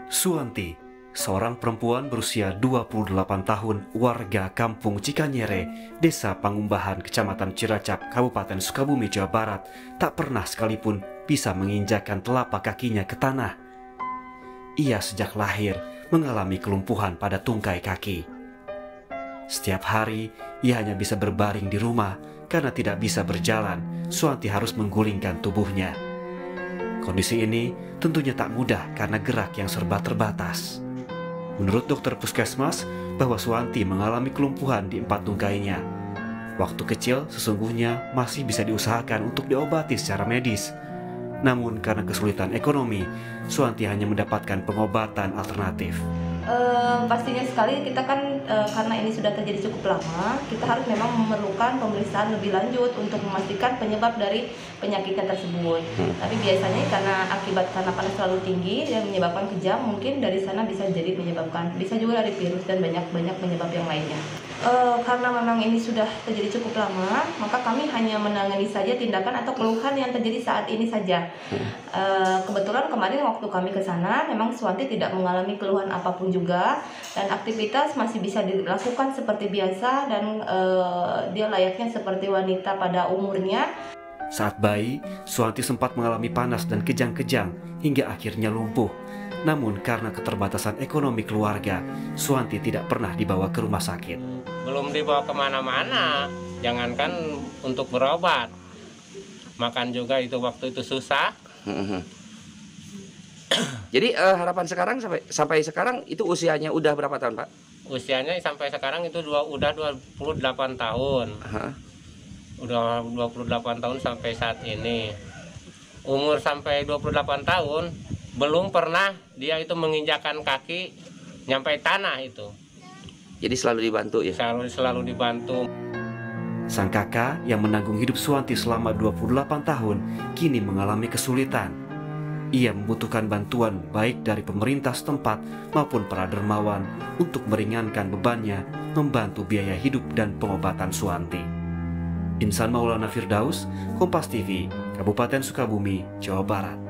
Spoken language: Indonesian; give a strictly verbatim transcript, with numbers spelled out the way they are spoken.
Suwanti, seorang perempuan berusia dua puluh delapan tahun, warga kampung Cikanyere, Desa Pangumbahan, Kecamatan Ciracap, Kabupaten Sukabumi, Jawa Barat, tak pernah sekalipun bisa menginjakkan telapak kakinya ke tanah. Ia sejak lahir mengalami kelumpuhan pada tungkai kaki. Setiap hari, ia hanya bisa berbaring di rumah karena tidak bisa berjalan. Suwanti harus menggulingkan tubuhnya. Kondisi ini tentunya tak mudah karena gerak yang serba terbatas. Menurut dokter puskesmas, bahwa Suwanti mengalami kelumpuhan di empat tungkainya. Waktu kecil sesungguhnya masih bisa diusahakan untuk diobati secara medis. Namun karena kesulitan ekonomi, Suwanti hanya mendapatkan pengobatan alternatif. Uh, pastinya sekali kita kan uh, karena ini sudah terjadi cukup lama, kita harus memang memerlukan pemeriksaan lebih lanjut untuk memastikan penyebab dari penyakitnya tersebut. Hmm. Tapi biasanya karena akibat karena panas terlalu tinggi yang menyebabkan kejang, mungkin dari sana bisa jadi menyebabkan, bisa juga dari virus dan banyak-banyak penyebab yang lainnya. Uh, karena memang ini sudah terjadi cukup lama, maka kami hanya menangani saja tindakan atau keluhan yang terjadi saat ini saja. Uh, kebetulan kemarin waktu kami ke sana, memang Suwanti tidak mengalami keluhan apapun juga, dan aktivitas masih bisa dilakukan seperti biasa, dan uh, dia layaknya seperti wanita pada umurnya. Saat bayi, Suwanti sempat mengalami panas dan kejang-kejang hingga akhirnya lumpuh. Namun karena keterbatasan ekonomi keluarga, Suwanti tidak pernah dibawa ke rumah sakit. Belum dibawa kemana-mana, jangankan untuk berobat. Makan juga itu waktu itu susah. Jadi uh, harapan sekarang sampai sampai sekarang itu usianya udah berapa tahun, Pak? Usianya sampai sekarang itu dua, udah dua puluh delapan tahun. Huh? Udah dua puluh delapan tahun sampai saat ini. Umur sampai dua puluh delapan tahun belum pernah dia itu menginjakan kaki nyampe tanah itu. Jadi selalu dibantu ya? Selalu selalu dibantu. Sang kakak yang menanggung hidup Suwanti selama dua puluh delapan tahun kini mengalami kesulitan. Ia membutuhkan bantuan baik dari pemerintah setempat maupun para dermawan untuk meringankan bebannya membantu biaya hidup dan pengobatan Suwanti. Insan Maulana Firdaus, Kompas T V, Kabupaten Sukabumi, Jawa Barat.